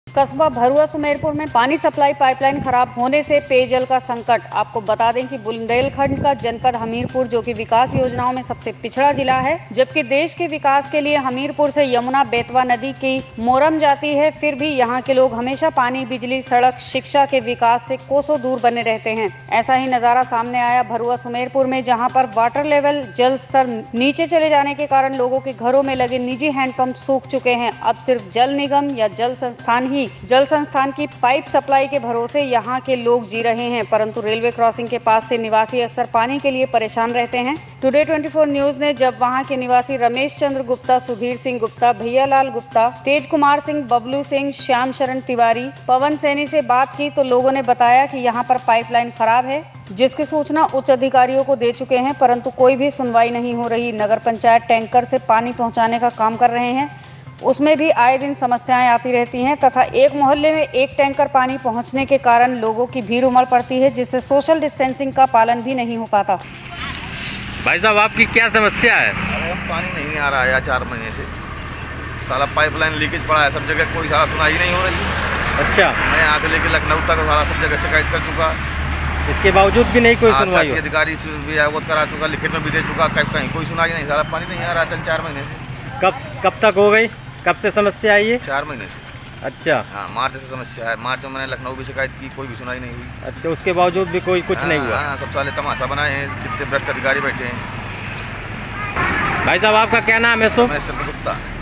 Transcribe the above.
कस्बा भरुआ सुमेरपुर में पानी सप्लाई पाइपलाइन खराब होने से पेयजल का संकट। आपको बता दें कि बुंदेलखंड का जनपद हमीरपुर जो कि विकास योजनाओं में सबसे पिछड़ा जिला है, जबकि देश के विकास के लिए हमीरपुर से यमुना बेतवा नदी की मोरम जाती है, फिर भी यहाँ के लोग हमेशा पानी, बिजली, सड़क, शिक्षा के विकास से कोसों दूर बने रहते हैं। ऐसा ही नजारा सामने आया भरुआ सुमेरपुर में, जहाँ पर वाटर लेवल, जल स्तर नीचे चले जाने के कारण लोगों के घरों में लगे निजी हैंडपंप सूख चुके हैं। अब सिर्फ जल निगम या जल संस्थान की पाइप सप्लाई के भरोसे यहाँ के लोग जी रहे हैं, परंतु रेलवे क्रॉसिंग के पास से निवासी अक्सर पानी के लिए परेशान रहते हैं। टुडे 24 न्यूज ने जब वहाँ के निवासी रमेश चंद्र गुप्ता, सुधीर सिंह गुप्ता, भैयालाल गुप्ता, तेज कुमार सिंह, बबलू सिंह, श्याम शरण तिवारी, पवन सैनी से बात की तो लोगों ने बताया कि यहाँ पर पाइपलाइन खराब है, जिसकी सूचना उच्च अधिकारियों को दे चुके हैं, परंतु कोई भी सुनवाई नहीं हो रही। नगर पंचायत टैंकर से पानी पहुँचाने का काम कर रहे हैं, उसमें भी आए दिन समस्याएं आती रहती हैं तथा एक मोहल्ले में एक टैंकर पानी पहुंचने के कारण लोगों की भीड़ उमड़ पड़ती है, जिससे सोशल डिस्टेंसिंग का पालन भी नहीं हो पाता। भाई साहब, आपकी क्या समस्या है? अरे पानी नहीं आ रहा है 4 महीने से, साला पाइपलाइन लीकेज पड़ा है सब जगह, कोई सारा सुनाई नहीं हो रही। अच्छा, मैं यहाँ से लेकर लखनऊ तक सारा सब जगह शिकायत कर चुका, इसके बावजूद भी नहीं कोई सुनवाई? अधिकारी भी अवगत करा चुका, लिखित में भी दे चुका, कहीं कोई सुनाई नहीं, सारा पानी नहीं आ रहा है 4 महीने से। कब तक हो गई? कब से समस्या आई है? 4 महीने से। अच्छा, हाँ, मार्च से समस्या है। मार्च में मैंने लखनऊ भी शिकायत की, कोई भी सुनाई नहीं हुई। अच्छा, उसके बावजूद भी कोई कुछ नहीं हुआ? हाँ, सब साले तमाशा बनाए हैं, कितने भ्रष्ट अधिकारी बैठे हैं। भाई साहब, आपका क्या नाम है? रमेश चंद्र गुप्ता।